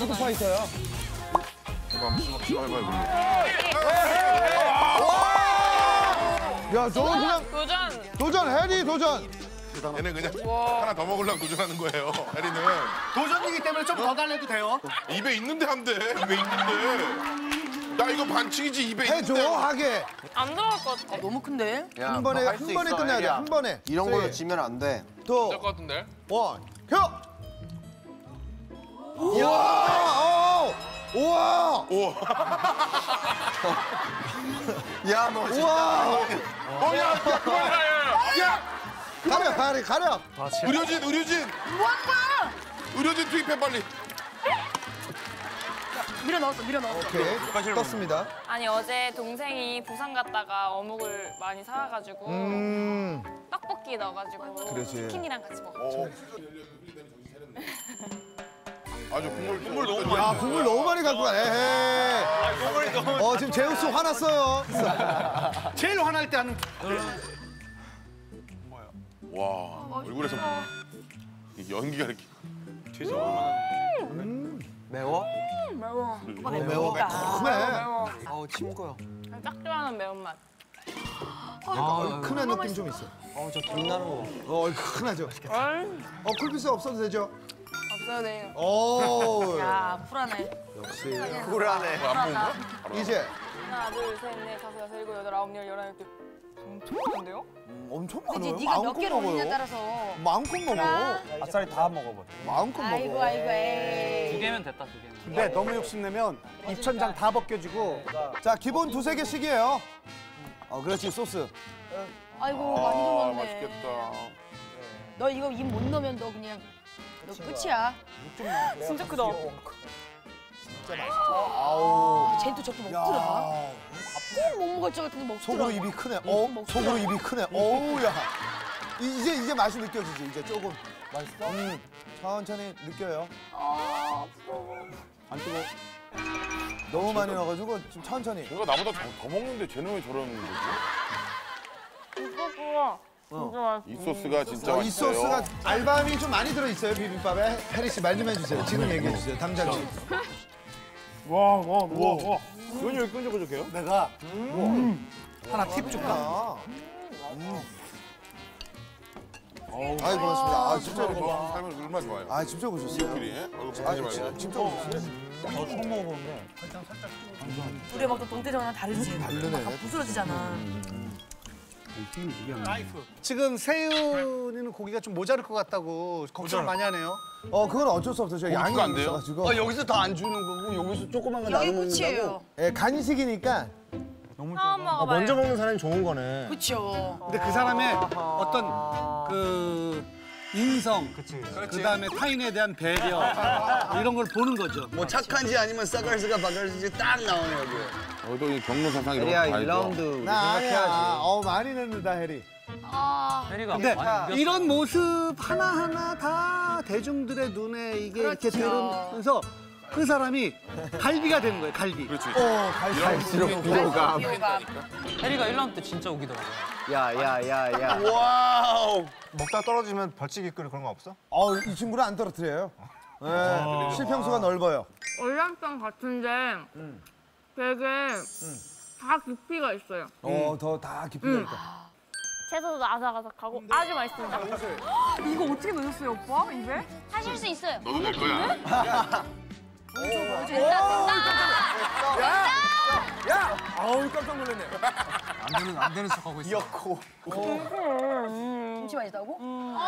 푸드파이터야. 해봐요, 야, 저건 그냥 도전, 해리 도전. 얘는 그냥 하나 더 먹으려고 도전하는 거예요. 해리는 도전이기 때문에 좀 더 달래도 돼요. 입에 있는데 한대. 입에 있는데. 나 이거 반칙이지 입에 해줘, 있는데. 하게. 안 들어갈 것 같아. 너무 큰데? 한 번에 끝내야 돼. 한 번에. 이런 걸로 지면 안 돼. 또. 될 것 같은데. 원, 켜. 우와! 우와! 오. 야, 너 진짜. 우와! 야, 그만해. 야, 가려, 가려. 의료진. 의료진 투입해 빨리. 밀어 넣었어. 오케이, 떴습니다. 아니 어제 동생이 부산 갔다가 어묵을 많이 사와가지고 떡볶이 넣어가지고 그러지. 치킨이랑 같이 먹었죠. 아주 국물 너무 야, 국물 너무 많이 갖고 가. 에헤이. 지금 제우스 화났어요. 제일 화날 때 하는. 와, 얼굴에서 이 연기가 이렇게. 매워? 매워. 매워. 매콤해. 아우, 침 고요. 딱 좋아하는 매운맛. 얼큰한 느낌 좀 있어. 저 빛나는 거. 얼큰하죠. 쿨피스 없어도 되죠? 없어야 돼요. 오. 야, 쿨하네. 역시. 쿨하네. 안 먹나? 이제 하나, 둘, 셋, 넷, 다섯, 여섯, 일곱, 여덟, 아홉, 열, 열하나, 열둘. 엄청 많은데요? 엄청 그치, 많아요. 네가 몇 마음껏 개를 올리냐에 먹어요. 따라서. 마음껏 먹어. 아싸리 다 먹어버려. 마음껏 아이고, 먹어. 아이고, 에이. 2개면 됐다, 2개면. 근데 너무 욕심내면 입천장 다 벗겨지고. 자, 기본 2~3개씩이에요. 그렇지, 소스. 아이고, 많이 아, 들었네. 맛있겠다. 너 이거 입 못 넣으면 너 그냥 너 끝이야. 진짜 크다. 아우. 쟤도 저렇게 먹더라. 꼭 못 먹을 것 같은데 먹더라. 속으로 입이 크네. 먹더라. 속으로 입이 크네. 어우, 야. 이제 맛이 느껴지지, 이제 조금. 맛있어? 천천히 느껴요. 안 뜨거. 너무 많이 넣어가지고 좀 천천히. 내가 나보다 더 먹는데 쟤는 왜 저러는 거지? 이거 진짜 맛있어. 이 소스가 진짜 이 맛있어요. 소스가 알밤이 좀 많이 들어있어요, 비빔밥에. 혜리 씨 말 좀 해주세요. 지금 얘기해주세요, 당장. 와. 이건 왜 끈적끈적해요? 내가 하나 팁 줄까? 아이, 고맙습니다. 진짜 이거 이거. 삶은 얼마나 좋아요. 진짜 고셨어요. 끼리 얼굴 하지 말고. 진짜 고셨어요. 처음 먹어보는데. 우리 먹던 동태전이랑 다르지. 다르네. 부스러지잖아. 지금 세윤이는 고기가 좀 모자랄 것 같다고 걱정 많이 하네요. 그건 어쩔 수 없어요. 고기가 안 양이 돼요? 있어가지고. 여기서 다 안 주는 거고, 여기서 조그만 거 여기 나눠 끝이에요. 먹는다고? 예, 간식이니까. 처음 먹어봐요. 먼저 먹는 사람이 좋은 거네. 그쵸. 근데 그 사람의 어떤 그 인성, 그다음에 타인에 대한 배려 이런 걸 보는 거죠. 뭐 착한지 아니면 싸갈스가 바갈스인지 딱 나오네, 여기. 또 이 경로사상 이런 거 다 있죠. 나 아니야. 많이 냈는다, 혜리. 혜리가 근데 많이 이겼어. 이런 모습 하나하나 다 대중들의 눈에 이게 이렇게 들으면서 그 사람이 갈비가 되는 거예요, 갈비. 그렇지. 갈수록 비호감. 혜리가 1라운드 때 진짜 우기더라고. 야. 와우. 먹다 떨어지면 벌칙 있거나 그런 거 없어? 이 친구는 안 떨어뜨려요. 예, 실평수가 넓어요. 월남쌈 같은데 되게 다 깊이가 있어요. 더 다 깊이가 있다. 채소도 아삭아삭하고 아주 맛있습니다. 이거 어떻게 넣으셨어요, 오빠? 입에? 하실 수 있어요. 너도 될 거야. 아우, 깜짝 놀랐네. 안 되는 척하고 있어. 김치 맛있다고?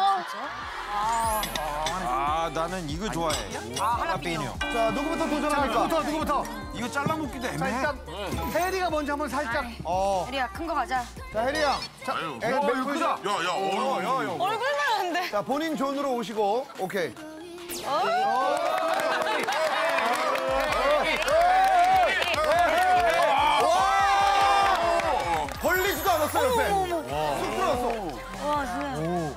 나는 이거 좋아해. 하라페뇨. 자, 누구부터 도전합니까? 누구부터? 이거 잘라먹기도 애매해. 일단 혜리가 먼저 한번 살짝. 혜리야, 큰 거 가자. 자, 혜리 양. 자, 아유. 크다. 야. 얼굴만 한데. 자, 본인 존으로 오시고. 오케이. 걸리지도 않았어, 옆에. 쑥 들어왔어. 와, 진짜.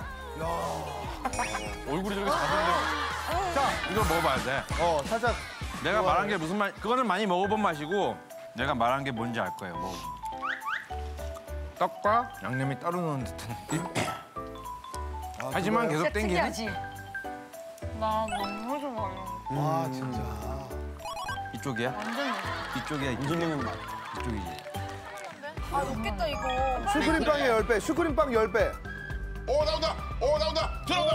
얼굴이 저렇게 작은데. 자, 이거 먹어봐야 돼. 살짝. 내가 말한 게 무슨 말, 그거는 많이 먹어본 맛이고 내가 말한 게 뭔지 알 거예요. 먹어. 떡과 양념이 따로 넣은 듯한 느낌. 하지만 계속 땡기네. 특이하지? 나 너무 좋아요. 와 진짜. 이쪽이야? 완전 이쪽이야. 인준이는 맛. 이쪽이지. 아 높겠다 이거. 슈크림빵의 10배, 슈크림빵 10배. 오 나온다. 오 나온다. 들어온다.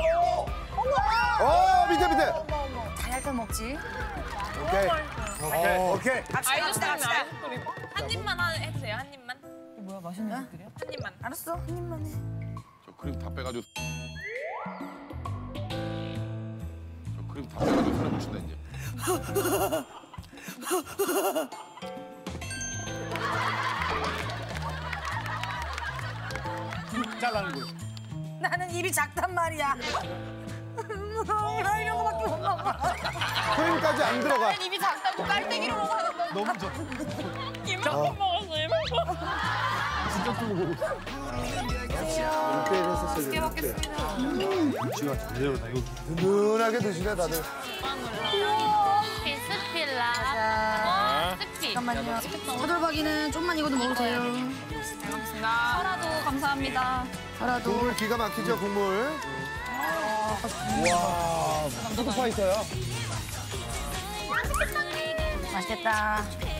밑에. 다 얇게 먹지. 오케이. 오케이. 아이스크림 아이스크림. 한 입만 해도 돼요? 한 입만? 뭐야 맛있는 것들이야? 한 입만. 알았어 한 입만 해. 저 크림 다 빼가지고. 저 크림 다 빼가지고 손에 묻힌다 이제. 잘라는 거야. 나는 입이 작단 말이야. 나 이런 거밖에 못 먹어. 크림까지 안 들어가. 입이 작다고 깔때기로 먹어야 된다. 너무 좋아. 이만큼 먹었어, 이만큼. 맛있게 먹겠습니다. 든든하게 드시네 다들. 비스필라. 스피. 잠깐만요. 차돌박이는 좀만 익어도 먹어도 돼요. 잘 먹겠습니다. 설아도 감사합니다. 살아도. 국물 기가 막히죠 국물. 와, 소파 있어요. 맛있겠다.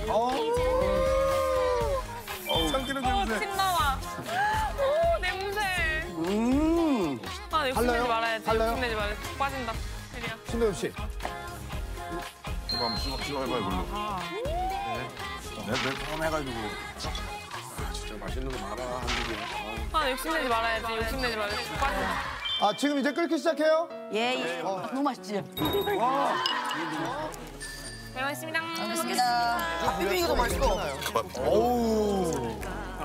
참기름 침 나와. 오, 냄새. 아, 욕심내지 말아야지. 달라요? 욕심내지 말아야지. 빠진다. 혜리야. 신동엽 씨. 이거 한번 수박 해봐요 이걸로. 네. 처음 해가지고. 진짜 맛있는 거 많아 한국에. 아, 욕심내지 말아야지. 욕심내지 말아야지. 빠진다. 아 지금 이제 끓기 시작해요? 예. 너무 맛있지. 잘 먹겠습니다. 맛있겠다. 비비기가 더 맛있어. 오우.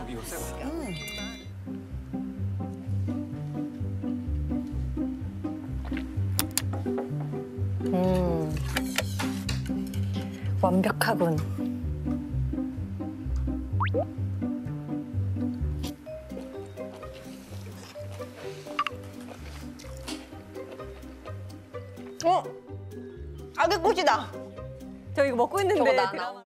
완벽하군. 악의 꽃이다. 저 이거 먹고 있는데.